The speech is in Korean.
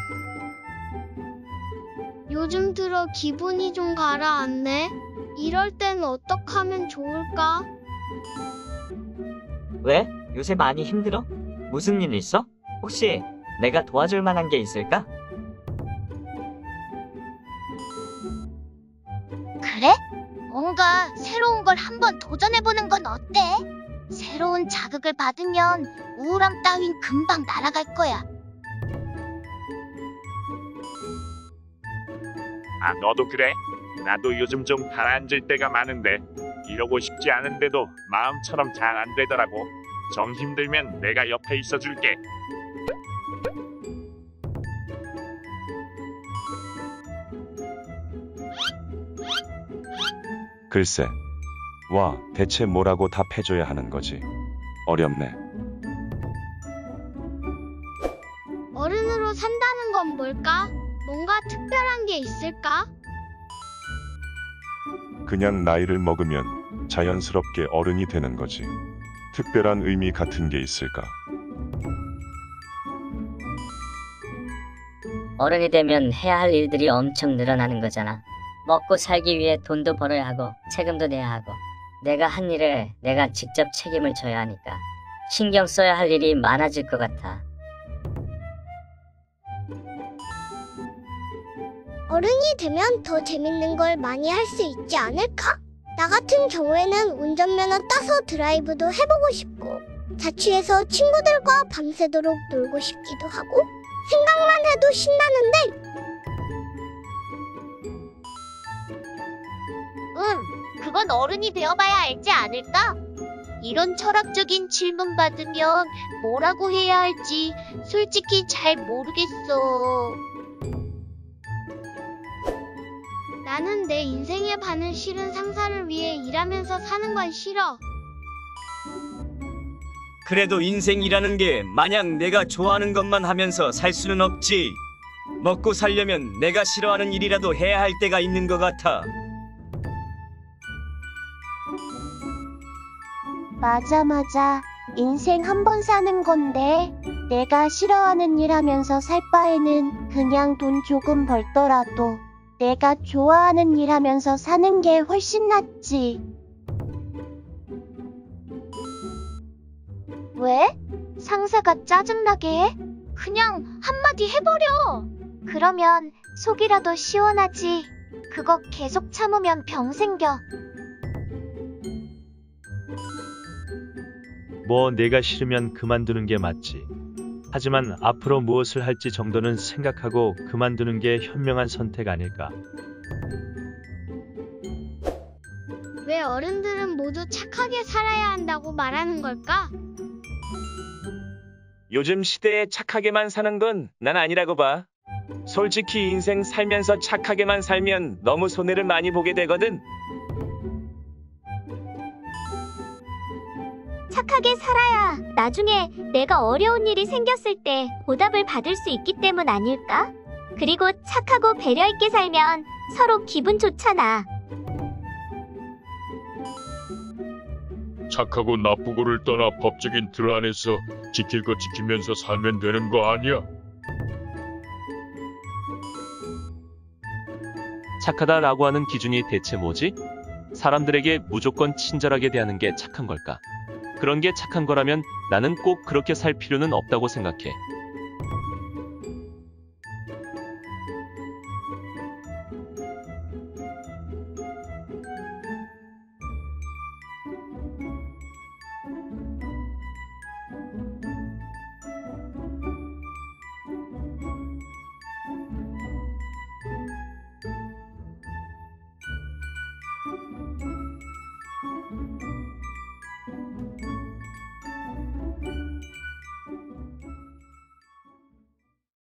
요즘 들어 기분이 좀 가라앉네. 이럴 땐 어떡하면 좋을까? 왜? 요새 많이 힘들어? 무슨 일 있어? 혹시 내가 도와줄 만한 게 있을까? 그래? 뭔가 새로운 걸 한번 도전해보는 건 어때? 새로운 자극을 받으면 우울함 따윈 금방 날아갈 거야. 아, 너도 그래? 나도 요즘 좀 가라앉을 때가 많은데 이러고 싶지 않은데도 마음처럼 잘 안 되더라고. 좀 힘들면 내가 옆에 있어줄게. 글쎄, 와, 대체 뭐라고 답해줘야 하는 거지? 어렵네. 어른으로 산다는 건 뭘까? 뭔가 특별한 게 있을까? 그냥 나이를 먹으면 자연스럽게 어른이 되는 거지. 특별한 의미 같은 게 있을까? 어른이 되면 해야 할 일들이 엄청 늘어나는 거잖아. 먹고 살기 위해 돈도 벌어야 하고 세금도 내야 하고 내가 한 일을 내가 직접 책임을 져야 하니까 신경 써야 할 일이 많아질 것 같아. 어른이 되면 더 재밌는 걸 많이 할 수 있지 않을까? 나 같은 경우에는 운전면허 따서 드라이브도 해보고 싶고 자취해서 친구들과 밤새도록 놀고 싶기도 하고 생각만 해도 신나는데 그건 어른이 되어봐야 알지 않을까? 이런 철학적인 질문 받으면 뭐라고 해야 할지 솔직히 잘 모르겠어. 나는 내 인생의 반을 실은 상사를 위해 일하면서 사는 건 싫어. 그래도 인생이라는 게 마냥 내가 좋아하는 것만 하면서 살 수는 없지. 먹고 살려면 내가 싫어하는 일이라도 해야 할 때가 있는 것 같아. 맞아. 인생 한 번 사는 건데 내가 싫어하는 일 하면서 살 바에는 그냥 돈 조금 벌더라도 내가 좋아하는 일 하면서 사는 게 훨씬 낫지. 왜? 상사가 짜증나게 해? 그냥 한마디 해버려. 그러면 속이라도 시원하지. 그거 계속 참으면 병 생겨. 뭐 내가 싫으면 그만두는 게 맞지. 하지만 앞으로 무엇을 할지 정도는 생각하고 그만두는 게 현명한 선택 아닐까. 왜 어른들은 모두 착하게 살아야 한다고 말하는 걸까? 요즘 시대에 착하게만 사는 건 난 아니라고 봐. 솔직히 인생 살면서 착하게만 살면 너무 손해를 많이 보게 되거든. 착하게 살아야 나중에 내가 어려운 일이 생겼을 때 보답을 받을 수 있기 때문 아닐까? 그리고 착하고 배려 있게 살면 서로 기분 좋잖아. 착하고 나쁘고를 떠나 법적인 틀 안에서 지킬 거 지키면서 살면 되는 거 아니야? 착하다라고 하는 기준이 대체 뭐지? 사람들에게 무조건 친절하게 대하는 게 착한 걸까? 그런 게 착한 거라면 나는 꼭 그렇게 살 필요는 없다고 생각해.